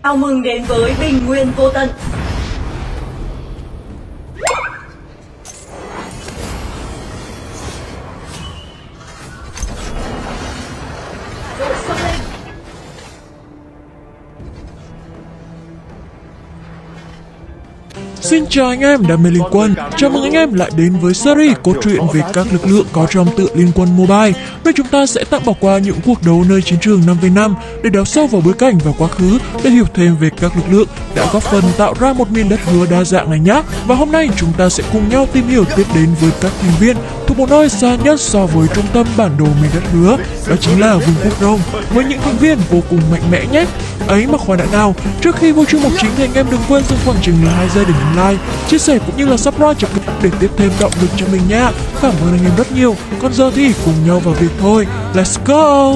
Chào mừng đến với Bình Nguyên Vô Tận. Xin chào anh em đam mê Liên Quân, chào mừng anh em lại đến với series cốt truyện về các lực lượng có trong tựa Liên Quân Mobile, nơi chúng ta sẽ tạm bỏ qua những cuộc đấu nơi chiến trường 5v5 để đào sâu vào bối cảnh và quá khứ để hiểu thêm về các lực lượng đã góp phần tạo ra một miền đất hứa đa dạng này nhé. Và hôm nay chúng ta sẽ cùng nhau tìm hiểu tiếp đến với các thành viên thuộc một nơi xa nhất so với trung tâm bản đồ miền đất hứa, đó chính là Vương quốc Rome, với những thành viên vô cùng mạnh mẽ nhé. Ấy mà khoan đã nào, trước khi vô chương mục chính thì anh em đừng quên dừng khoảng chừng là 2 giây để nhấn like, chia sẻ cũng như là subscribe cho kênh để tiếp thêm động lực cho mình nha. Cảm ơn anh em rất nhiều. Còn giờ thì cùng nhau vào việc thôi. Let's go!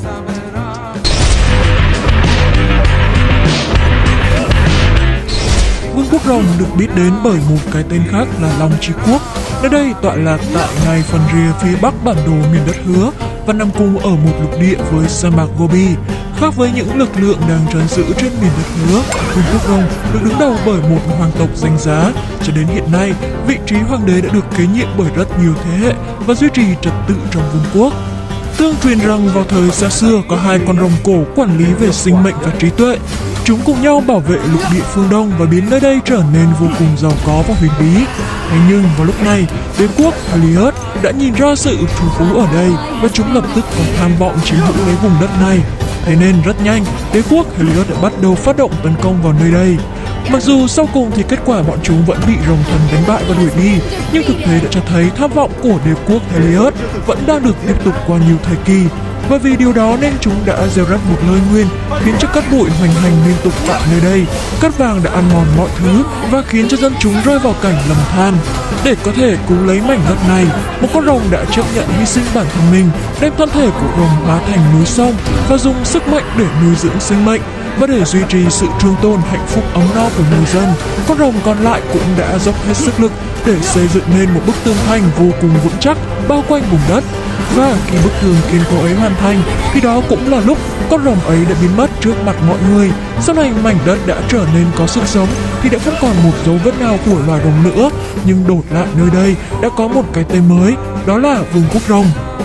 Vương quốc Rome được biết đến bởi một cái tên khác là Long Chi Quốc. Nơi đây tọa lạc tại ngay phần rìa phía bắc bản đồ miền đất hứa và nằm cùng ở một lục địa với sa mạc Gobi. Khác với những lực lượng đang trấn giữ trên miền đất hứa, Vương quốc Rome được đứng đầu bởi một hoàng tộc danh giá. Cho đến hiện nay, vị trí hoàng đế đã được kế nhiệm bởi rất nhiều thế hệ và duy trì trật tự trong vương quốc. Tương truyền rằng vào thời xa xưa có hai con rồng cổ quản lý về sinh mệnh và trí tuệ. Chúng cùng nhau bảo vệ lục địa phương Đông và biến nơi đây trở nên vô cùng giàu có và huyền bí. Thế nhưng vào lúc này, đế quốc Helios đã nhìn ra sự trù phú ở đây và chúng lập tức có tham vọng chiếm hữu lấy vùng đất này. Thế nên rất nhanh, đế quốc Helios đã bắt đầu phát động tấn công vào nơi đây. Mặc dù sau cùng thì kết quả bọn chúng vẫn bị rồng thần đánh bại và đuổi đi, nhưng thực tế đã cho thấy tham vọng của đế quốc Helios vẫn đang được tiếp tục qua nhiều thời kỳ. Và vì điều đó nên chúng đã gieo rắc một lời nguyền khiến cho cát bụi hoành hành liên tục tại nơi đây. Cát vàng đã ăn mòn mọi thứ và khiến cho dân chúng rơi vào cảnh lầm than. Để có thể cứu lấy mảnh đất này, một con rồng đã chấp nhận hy sinh bản thân mình, đem thân thể của rồng hóa thành núi sông và dùng sức mạnh để nuôi dưỡng sinh mệnh. Và để duy trì sự trường tồn hạnh phúc ấm no của người dân, con rồng còn lại cũng đã dốc hết sức lực để xây dựng nên một bức tường thành vô cùng vững chắc bao quanh vùng đất. Và khi bức tường kiên cố ấy hoàn thành, thì đó cũng là lúc con rồng ấy đã biến mất trước mặt mọi người. Sau này mảnh đất đã trở nên có sức sống thì đã không còn một dấu vết nào của loài rồng nữa, nhưng đổi lại nơi đây đã có một cái tên mới, đó là Vương quốc Rồng.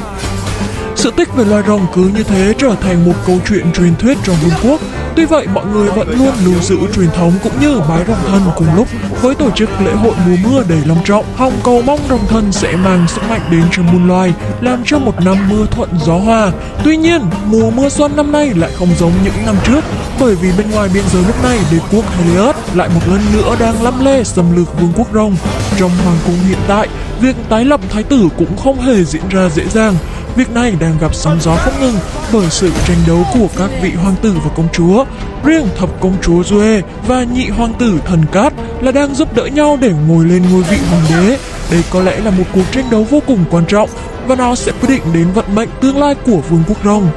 Sự tích về loài rồng cứ như thế trở thành một câu chuyện truyền thuyết trong vương quốc. Tuy vậy, mọi người vẫn luôn lưu giữ truyền thống cũng như bái rồng thần cùng lúc với tổ chức lễ hội mùa mưa đầy long trọng, hòng cầu mong rồng thần sẽ mang sức mạnh đến cho muôn loài, làm cho một năm mưa thuận gió hòa. Tuy nhiên, mùa mưa xuân năm nay lại không giống những năm trước, bởi vì bên ngoài biên giới lúc này, đế quốc Helios lại một lần nữa đang lăm le xâm lược vương quốc rồng. Trong hoàng cung hiện tại, việc tái lập thái tử cũng không hề diễn ra dễ dàng. Việc này đang gặp sóng gió không ngừng bởi sự tranh đấu của các vị hoàng tử và công chúa. Riêng thập công chúa Zoe và nhị hoàng tử Thần Cát là đang giúp đỡ nhau để ngồi lên ngôi vị hoàng đế. Đây có lẽ là một cuộc tranh đấu vô cùng quan trọng và nó sẽ quyết định đến vận mệnh tương lai của vương quốc Rome.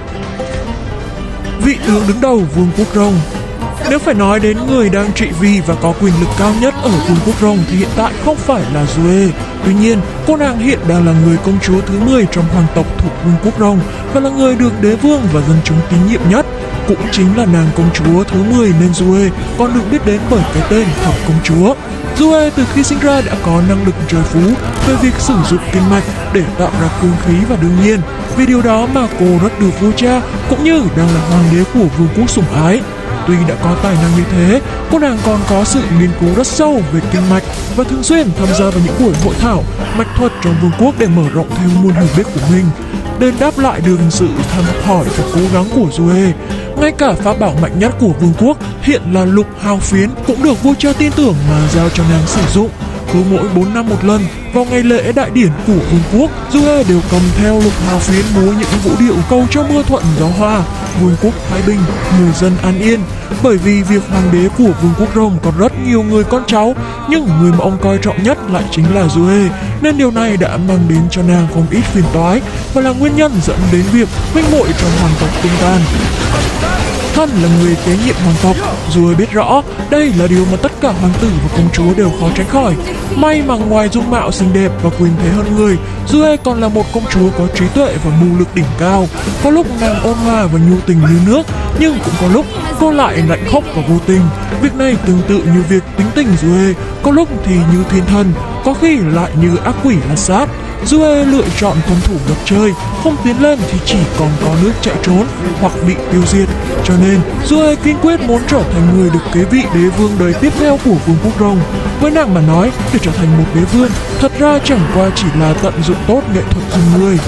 Vị tướng đứng đầu vương quốc Rome. Nếu phải nói đến người đang trị vì và có quyền lực cao nhất ở vương quốc Rome thì hiện tại không phải là Zoe. Tuy nhiên, cô nàng hiện đang là người công chúa thứ 10 trong hoàng tộc thuộc vương quốc Rome và là người được đế vương và dân chúng tín nhiệm nhất. Cũng chính là nàng công chúa thứ 10 nên Zoe còn được biết đến bởi cái tên thập công chúa. Zoe từ khi sinh ra đã có năng lực trời phú về việc sử dụng kinh mạch để tạo ra cương khí và đương nhiên vì điều đó mà cô rất được vua cha cũng như đang là hoàng đế của vương quốc sủng ái. Tuy đã có tài năng như thế, cô nàng còn có sự nghiên cứu rất sâu về kinh mạch và thường xuyên tham gia vào những buổi hội thảo mạch thuật trong vương quốc để mở rộng thêm muôn hiểu biết của mình. Đền đáp lại được sự thăm hỏi và cố gắng của Zoe, ngay cả pháp bảo mạnh nhất của vương quốc hiện là lục hào phiến cũng được vua cha tin tưởng mà giao cho nàng sử dụng. Cứ mỗi 4 năm một lần, vào ngày lễ đại điển của vương quốc, Zoe đều cầm theo lục hào phiến múa những vũ điệu cầu cho mưa thuận gió hòa, vương quốc thái bình, người dân an yên. Bởi vì việc hoàng đế của vương quốc Rome còn rất nhiều người con cháu, nhưng người mà ông coi trọng nhất lại chính là Zoe, nên điều này đã mang đến cho nàng không ít phiền toái và là nguyên nhân dẫn đến việc huynh muội trong hoàng tộc tung tan. thân là người kế nhiệm hoàng tộc. Rồi biết rõ đây là điều mà tất cả hoàng tử và công chúa đều khó tránh khỏi. May mà ngoài dung mạo xinh đẹp và quyền thế hơn người, Due còn là một công chúa có trí tuệ và mưu lược đỉnh cao. Có lúc nàng ôn hòa và nhu tình như nước, nhưng cũng có lúc cô lại lạnh khốc và vô tình. Việc này tương tự như việc tính tình Due, có lúc thì như thiên thần, có khi lại như ác quỷ la sát. Due lựa chọn tuân thủ luật chơi, không tiến lên thì chỉ còn có nước chạy trốn hoặc bị tiêu diệt. Cho nên Due kiên quyết muốn trở thành người được kế vị đế vương đời tiếp theo của vương quốc Rồng. Với nàng mà nói, để trở thành một đế vương thật ra chẳng qua chỉ là tận dụng tốt nghệ thuật con người.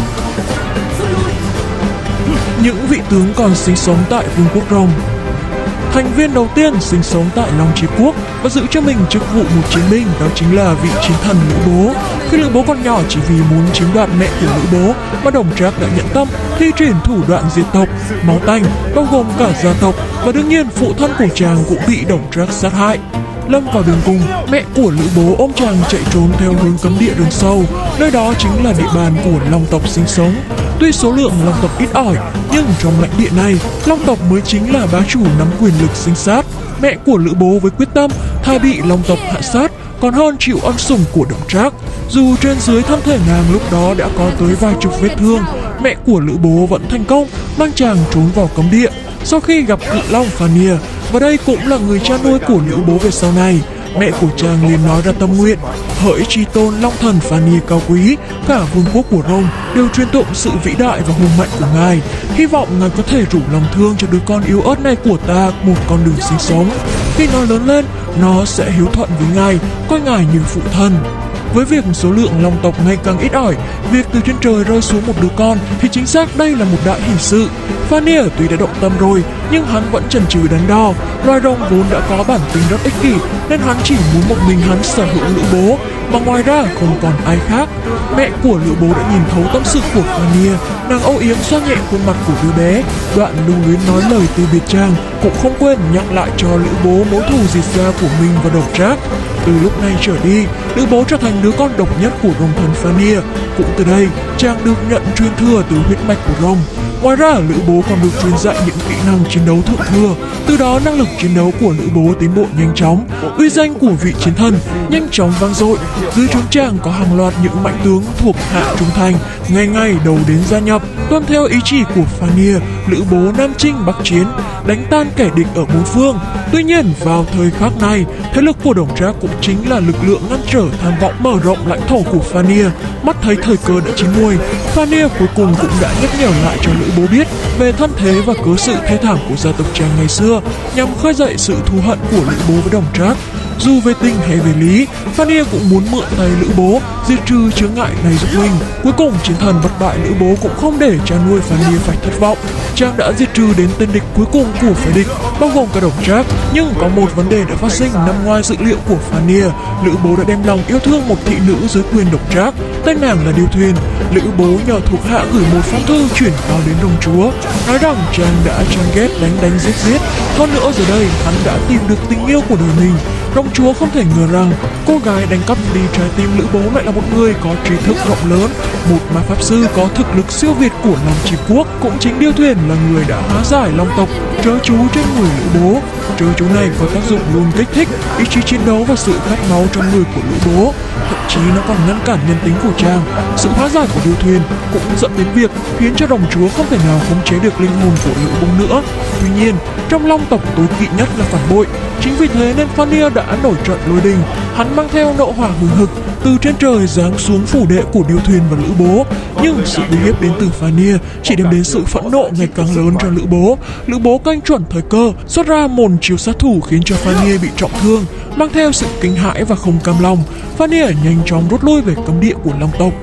Những vị tướng còn sinh sống tại vương quốc Rồng. Thành viên đầu tiên sinh sống tại Long Chi Quốc và giữ cho mình chức vụ một chiến binh, đó chính là vị chiến thần Lữ Bố. Khi Lữ Bố còn nhỏ, chỉ vì muốn chiếm đoạt mẹ của Lữ Bố mà Đồng Trác đã nhận tâm thi triển thủ đoạn diệt tộc, máu tanh, bao gồm cả gia tộc, và đương nhiên phụ thân của chàng cũng bị Đồng Trác sát hại. Lâm vào đường cùng, mẹ của Lữ Bố ôm chàng chạy trốn theo hướng cấm địa rừng sâu, nơi đó chính là địa bàn của Long tộc sinh sống. Tuy số lượng Long tộc ít ỏi, nhưng trong lãnh địa này, Long tộc mới chính là bá chủ nắm quyền lực sinh sát. Mẹ của Lữ Bố với quyết tâm thà bị Long tộc hạ sát còn hơn chịu ân sủng của Đồng Trác. Dù trên dưới thân thể nàng lúc đó đã có tới vài chục vết thương, mẹ của Lữ Bố vẫn thành công mang chàng trốn vào cấm địa. Sau khi gặp cự long Fanir, và đây cũng là người cha nuôi của Lữ Bố về sau này, mẹ của chàng liền nói ra tâm nguyện: hỡi tri tôn long thần Fanir cao quý, cả vương quốc của Rome đều truyền tụng sự vĩ đại và hùng mạnh của ngài. Hy vọng ngài có thể rủ lòng thương cho đứa con yếu ớt này của ta một con đường sinh sống. Khi nó lớn lên, nó sẽ hiếu thuận với ngài, coi ngài như phụ thân. Với việc số lượng long tộc ngày càng ít ỏi, việc từ trên trời rơi xuống một đứa con thì chính xác đây là một đại hỷ sự. Fanir tuy đã động tâm rồi, nhưng hắn vẫn chần chừ đắn đo. Loài rồng vốn đã có bản tính rất ích kỷ, nên hắn chỉ muốn một mình hắn sở hữu Lữ Bố, mà ngoài ra không còn ai khác. Mẹ của Lữ Bố đã nhìn thấu tâm sự của Fanir, nàng âu yếm xoa nhẹ khuôn mặt của đứa bé. Đoạn lưu luyến nói lời từ biệt chàng, cũng không quên nhắc lại cho Lữ Bố mối thù diệt gia của mình và Đồng Trác. Từ lúc này trở đi, Lữ Bố trở thành đứa con độc nhất của rồng thần Fanir. Cũng từ đây, chàng được nhận truyền thừa từ huyết mạch của rồng. Ngoài ra, Lữ Bố còn được truyền dạy những kỹ năng chiến đấu thượng thừa. Từ đó, năng lực chiến đấu của Lữ Bố tiến bộ nhanh chóng. Uy danh của vị chiến thần nhanh chóng vang dội. Dưới trướng chàng có hàng loạt những mạnh tướng thuộc hạ trung thành, ngày ngày đầu đến gia nhập, tuân theo ý chỉ của Fanir. Lữ Bố nam chinh bắc chiến, đánh tan kẻ địch ở bốn phương. Tuy nhiên, vào thời khắc này, thế lực của Đồng Trác cũng chính là lực lượng ngăn trở tham vọng mở rộng lãnh thổ của Fanir. Mắt thấy thời cơ đã chín muồi, Fanir cuối cùng cũng đã nhắc nhở lại cho Lữ Bố biết về thân thế và cớ sự thê thảm của gia tộc chàng ngày xưa, nhằm khơi dậy sự thù hận của Lữ Bố với Đồng Trác. Dù về tình hay về lý, Fanir cũng muốn mượn tay Lữ Bố diệt trừ chướng ngại này giúp mình. Cuối cùng, chiến thần bất bại Lữ Bố cũng không để cha nuôi Fanir phải thất vọng. Chàng đã diệt trừ đến tên địch cuối cùng của phái địch, bao gồm cả Đồng Trác. Nhưng có một vấn đề đã phát sinh nằm ngoài dự liệu của Fanir. Lữ Bố đã đem lòng yêu thương một thị nữ dưới quyền Đồng Trác, tên nàng là Điêu Thuyền. Lữ Bố nhờ thuộc hạ gửi một phong thư chuyển vào đến Rồng Chúa, nói rằng chàng đã chán ghét đánh giết. Hơn nữa giờ đây hắn đã tìm được tình yêu của đời mình. Rồng Chúa không thể ngờ rằng cô gái đánh cắp đi trái tim Lữ Bố lại là một người có trí thức rộng lớn, một ma pháp sư có thực lực siêu việt của Long Chi Quốc. Cũng chính Điêu Thuyền là người đã hóa giải long tộc trớ chú trên người Lữ Bố. Trớ chú này có tác dụng luôn kích thích ý chí chiến đấu và sự khát máu trong người của Lữ Bố. Thậm chí nó còn ngăn cản nhân tính của chàng. Sự hóa giải của Điêu Thuyền cũng dẫn đến việc khiến cho Rồng Chúa không thể nào khống chế được linh hồn của Lữ Bố nữa. Tuy nhiên, trong long tộc tối kỵ nhất là phản bội. Chính vì thế nên Fanir đã nổi trận lôi đình. Hắn mang theo nộ hỏa hừng hực từ trên trời giáng xuống phủ đệ của Điêu Thuyền và Lữ Bố. Nhưng sự uy hiếp đến từ Fanir chỉ đem đến sự phẫn nộ ngày càng lớn cho Lữ Bố. Lữ Bố canh chuẩn thời cơ, xuất ra một chiêu sát thủ khiến cho Fanir bị trọng thương. Mang theo sự kinh hãi và không cam lòng, Fanir nhanh chóng rút lui về cấm địa của long tộc.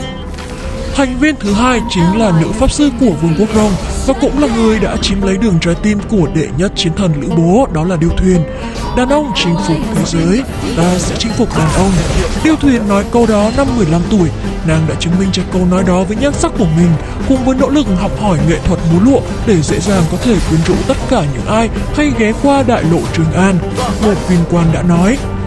Thành viên thứ hai chính là nữ pháp sư của vương quốc Rồng và cũng là người đã chiếm lấy đường trái tim của đệ nhất chiến thần Lữ Bố, đó là Điêu Thuyền. Đàn ông chinh phục thế giới, ta sẽ chinh phục đàn ông. Điêu Thuyền nói câu đó năm 15 tuổi. Nàng đã chứng minh cho câu nói đó với nhan sắc của mình, cùng với nỗ lực học hỏi nghệ thuật múa lụa để dễ dàng có thể quyến rũ tất cả những ai hay ghé qua đại lộ Trường An. Một viên quan đã nói: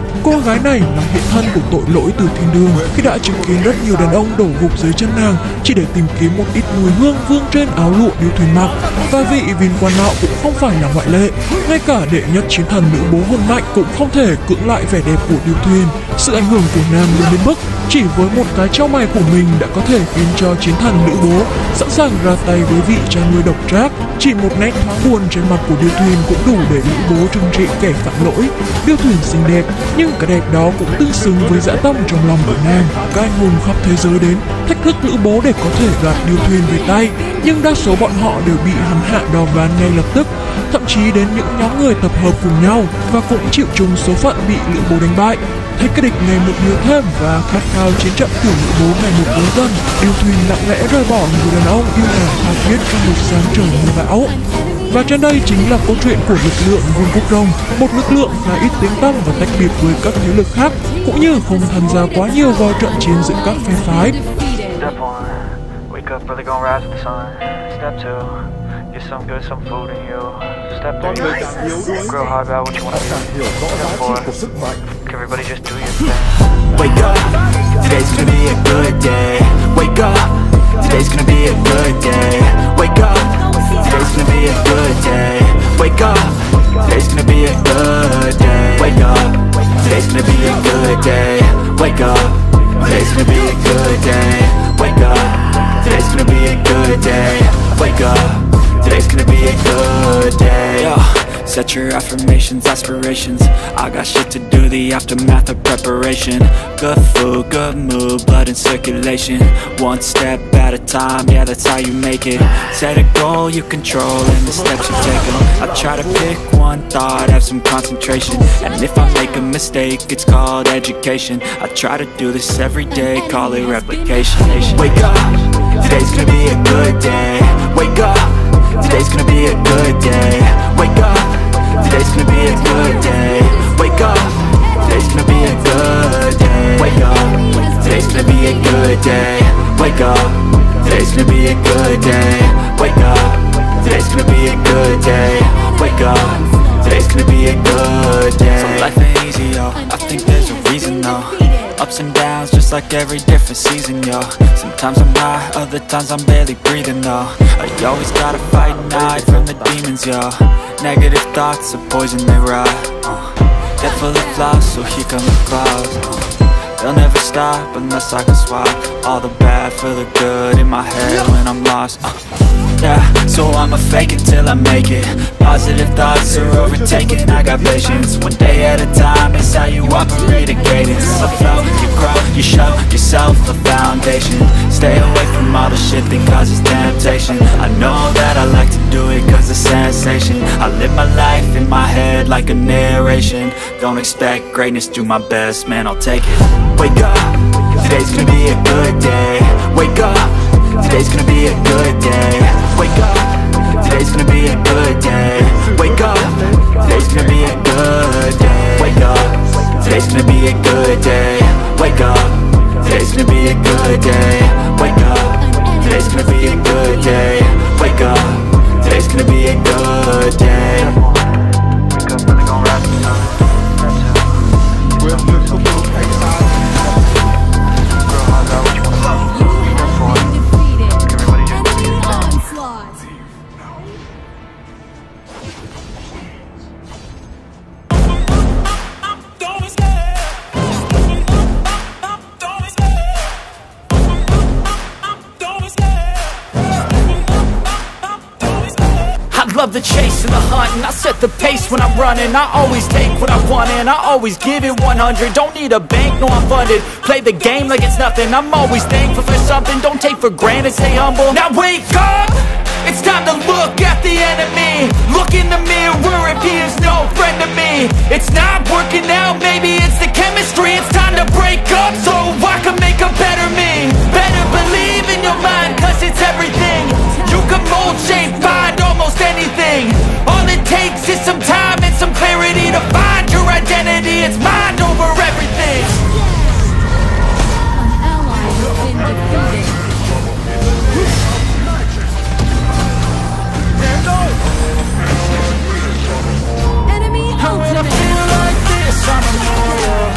Cô gái này là hiện thân của tội lỗi từ thiên đường khi đã chứng kiến rất nhiều đàn ông đổ gục dưới chân nàng chỉ để tìm kiếm một ít mùi hương vương trên áo lụa điêu thuyền mặc. Và vị viên quan nọ cũng không phải là ngoại lệ. Ngay cả đệ nhất chiến thần nữ bố hồn mạnh cũng không thể cưỡng lại vẻ đẹp của điêu thuyền. Sự ảnh hưởng của nàng lên đến mức chỉ với một cái trao mày của mình đã có thể khiến cho chiến thần nữ bố sẵn sàng ra tay với vị cha nuôi độc trác. Chỉ một nét thoáng buồn trên mặt của điêu thuyền cũng đủ để nữ bố trừng trị kẻ phạm lỗi. Điêu thuyền xinh đẹp, nhưng cái đẹp đó cũng tương xứng với dã tâm trong lòng của nàng. Các anh hùng khắp thế giới đến thách thức nữ bố để có thể đoạt điêu thuyền về tay, nhưng đa số bọn họ đều bị hắn hạ đò ván ngay lập tức. Thậm chí đến những nhóm người tập hợp cùng nhau và cũng chịu chung số phận bị lữ bố đánh bại. Thấy cái địch ngày một nhiều thêm và khát khao chiến trận của lữ bố ngày một lớn dần, điêu thuyền lặng lẽ rời bỏ người đàn ông yêu nàng tha thiết trong một sáng trời mưa bão. Và trên đây chính là câu chuyện của lực lượng Vương quốc Rồng, một lực lượng khá ít tiếng tăm và tách biệt với các thế lực khác, cũng như không tham gia quá nhiều vào trận chiến giữa các phe phái. Step 1, wake up early, gonna rise with the sun. Step 2, get some good, some food in you. Step 3, grow hard about what you want to do. Step 4, everybody just do your thing. Wake up, today's gonna be a good day. Wake up, today's gonna be a good day. Wake up, today's gonna be a good day. Wake up, today's gonna be a good day. Wake up, today's gonna be a good day. Wake up, today's gonna be a good day. Wake up, today's gonna be a good day. Wake up, today's gonna be a good day. Yo, set your affirmations, aspirations. I got shit to do, the aftermath of preparation. Good food, good mood, blood in circulation. One step at a time, yeah, that's how you make it. Set a goal you control and the steps you take them. I try to pick one thought, have some concentration. And if I make a mistake, it's called education. I try to do this every day, call it replication. Wake up, today's gonna be a good day. Wake up, today's gonna be a good day. Wake up, today's gonna be a good day. Wake up, today's gonna be a good day. Wake up, today's gonna be a good day. Wake up, today's gonna be a good day. Wake up, today's gonna be a good day. Wake up, today's gonna be a good day. So life ain't easy, yo, I think there's a reason though. Ups and downs, just like every different season, yo. Sometimes I'm high, other times I'm barely breathing, though. I always gotta fight and hide from the demons, yo. Negative thoughts are poison, they rot. Head full of flaws, so here come the clouds. They'll never stop unless I can swap all the bad for the good in my head when I'm lost. Yeah, so I'ma fake it till I make it. Positive thoughts are overtaken, I got patience. One day at a time, it's how you operate a cadence. Afloat, you grow, you show yourself a foundation. Stay away from all the shit that causes temptation. I know that I like to do it cause it's sensation. I live my life in my head like a narration. Don't expect greatness, do my best, man, I'll take it. Wake up, today's gonna be a good day. Wake up, today's gonna be a good day. Wake up, today's gonna be a good day. Wake up, today's gonna be a good day. Wake up, today's gonna be a good day. Wake up, today's gonna be a good day. Wake up, today's gonna be a good day. Wake up, today's gonna be a good day. Wake up early, gonna rise with the sun. Step 2, grow hard about what you want to do. Step 4, everybody just do your thing. I love the chase and the hunt, and I set the pace when I'm running. I always take what I want and I always give it 100. Don't need a bank, no, I'm funded. Play the game like it's nothing. I'm always thankful for something. Don't take for granted, stay humble. Now wake up, it's time to look at the enemy. Look in the mirror if he is no friend to me. It's not working out, maybe it's the chemistry. It's time to break up so I can make a better me. Better believe in your mind, cause it's everything. You can mold, shape, find almost anything. All it takes is some time and some clarity to find your identity. It's mind over everything. An ally has been defeated. Enemy When I ultimate. feel like this, I'm immortal.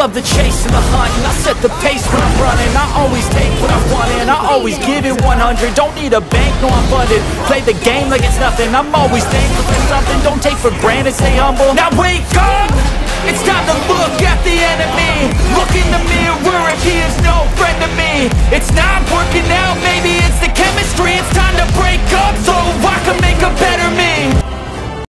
love the chase and the hunt, and I set the pace when I'm running. I always take what I want and I always give it 100. Don't need a bank, no I'm funded. Play the game like it's nothing. I'm always thankful for something. Don't take for granted, stay humble. Now wake up! It's time to look at the enemy. Look in the mirror if he is no friend to me. It's not working out, maybe it's the chemistry. It's time to break up, so